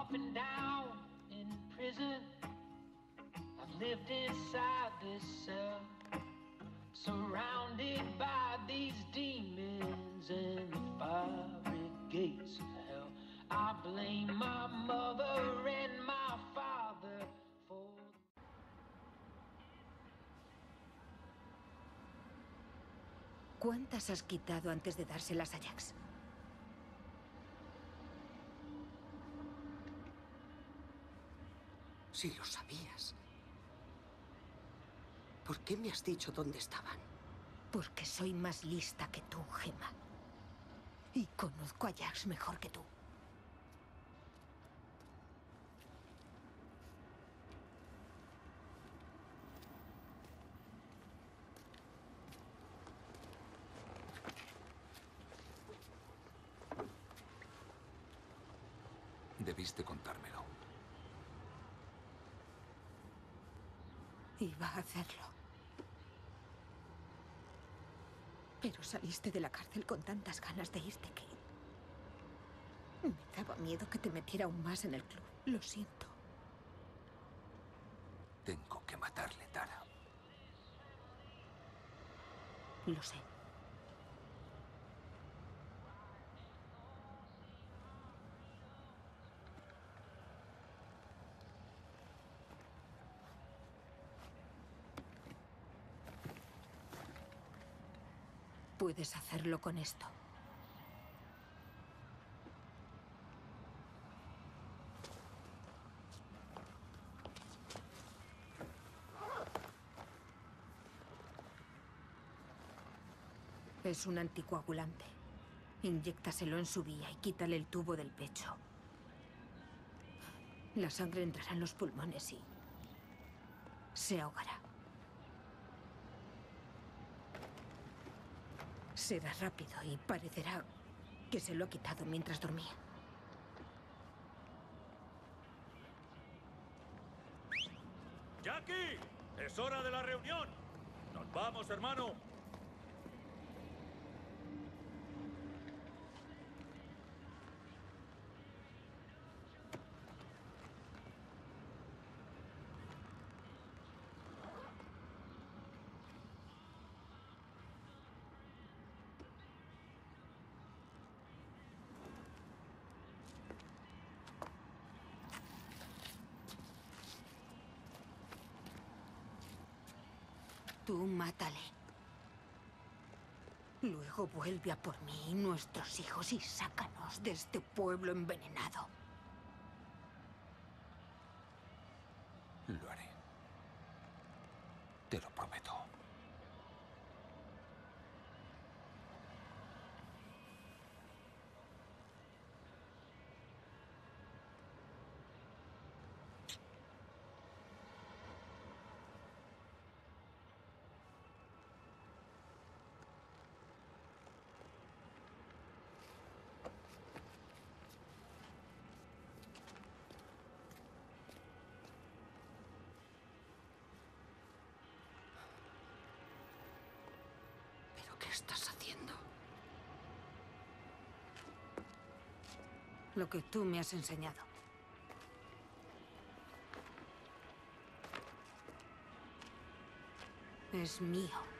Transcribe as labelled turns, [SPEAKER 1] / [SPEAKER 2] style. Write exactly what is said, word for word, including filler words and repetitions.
[SPEAKER 1] up and down in prison. I've lived inside this cell, surrounded by these demons and the fiery gates of hell. I blame my mother and my father for...
[SPEAKER 2] ¿Cuántas has quitado antes de dárselas a Jax?
[SPEAKER 3] Si lo sabías, ¿por qué me has dicho dónde estaban?
[SPEAKER 2] Porque soy más lista que tú, Gemma. Y conozco a Jax mejor que tú.
[SPEAKER 4] Debiste contármelo.
[SPEAKER 2] Iba a hacerlo. Pero saliste de la cárcel con tantas ganas de irte que... me daba miedo que te metiera aún más en el club. Lo siento.
[SPEAKER 4] Tengo que matarle, Tara.
[SPEAKER 2] Lo sé. Puedes hacerlo con esto. Es un anticoagulante. Inyéctaselo en su vía y quítale el tubo del pecho. La sangre entrará en los pulmones y... se ahogará. Será rápido y parecerá que se lo ha quitado mientras dormía.
[SPEAKER 5] ¡Jackie! ¡Es hora de la reunión! ¡Nos vamos, hermano!
[SPEAKER 2] Tú mátale. Luego vuelve a por mí y nuestros hijos y sácanos de este pueblo envenenado.
[SPEAKER 4] Lo haré. Te lo prometo.
[SPEAKER 3] ¿Qué estás haciendo?
[SPEAKER 2] Lo que tú me has enseñado. Es mío.